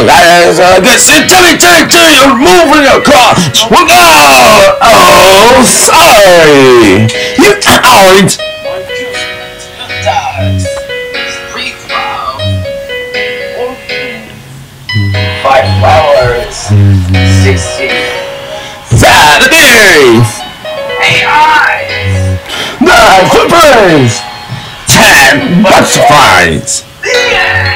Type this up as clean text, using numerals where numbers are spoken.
guys, get you're moving your car. Oh, sorry. You out. 5 flowers. 60. Saturdays. AI. 9 footprints. 10 butterflies. The end.